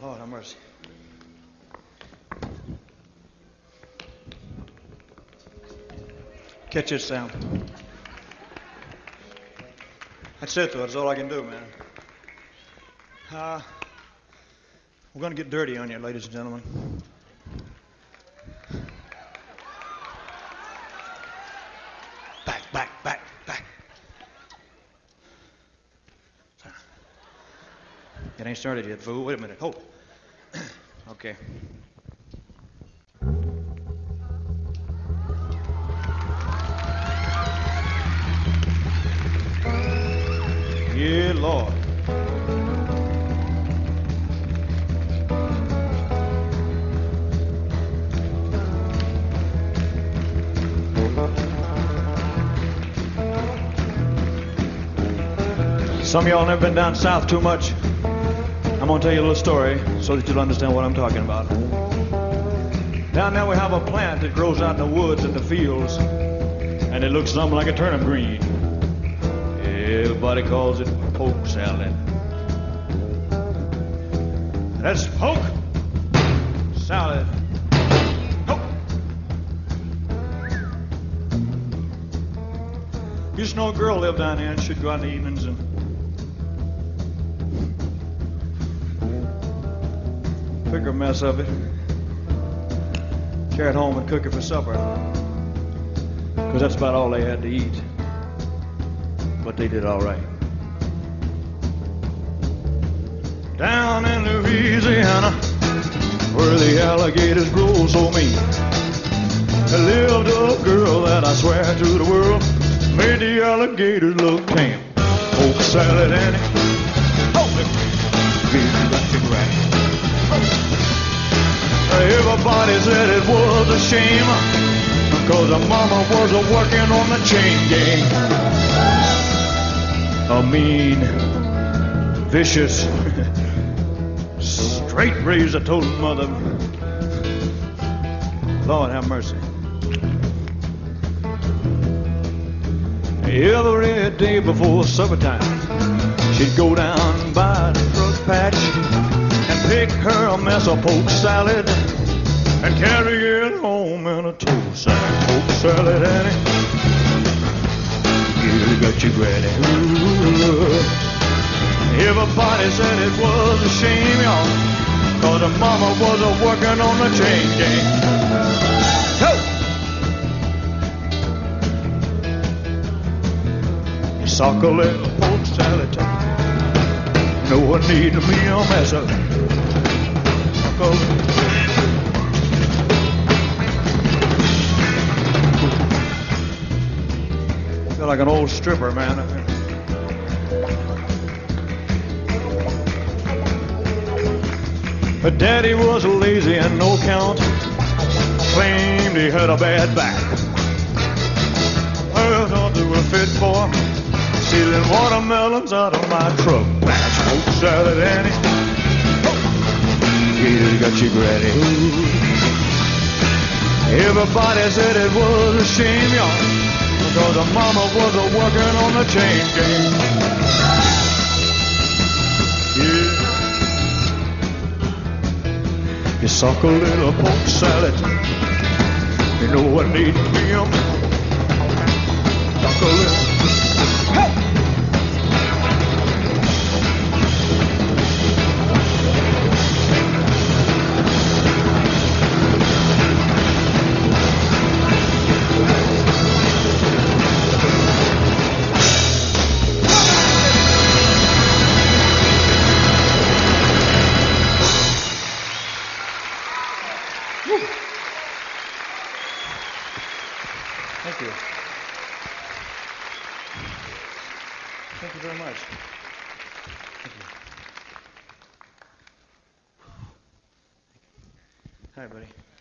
Lord have mercy. Catch this sound. That's it, though. That's all I can do, man. We're going to get dirty on you, ladies and gentlemen. Back. It ain't started yet, fool. Wait a minute. Hold. Okay. Yeah, Lord. Some of y'all never been down south too much. I'm going to tell you a little story so that you'll understand what I'm talking about. Down there we have a plant that grows out in the woods and the fields, and it looks something like a turnip green. Everybody calls it poke salad. That's poke salad. Poke. Used to know a girl lived down there, and she'd go out in the evenings and pick her mess of it, carry it home and cook it for supper, because that's about all they had to eat. But they did all right. Down in Louisiana, where the alligators grow so mean, there lived a girl that I swear to the world made the alligators look tame. Poke salad, Annie. Everybody said it was a shame, because her mama was working on the chain gang. A mean, vicious, straight-raised, I told her mother. Lord have mercy. Every day before supper time, she'd go down by the truck patch and pick her a mess of poke salad and carry it home in a toast sack. Poke salad, Annie. You got your granny. Ooh. Everybody said it was a shame, y'all, cause her mama was working on the chain gang. Go! You sock a little poke salad. No one need me a mess of it. Feel like an old stripper, man. Her daddy was lazy and no count, claimed he had a bad back. I thought they were fit for stealing watermelons out of my truck. Bash, poke salad, Annie. You got your granny. Ooh. Everybody said it was a shame, y'all, because her mama was working on the chain gang. Yeah. You suck a little poke salad. You know what needs me up. Suck a little. Hey! Thank you. Thank you very much. Thank you. Hi, buddy.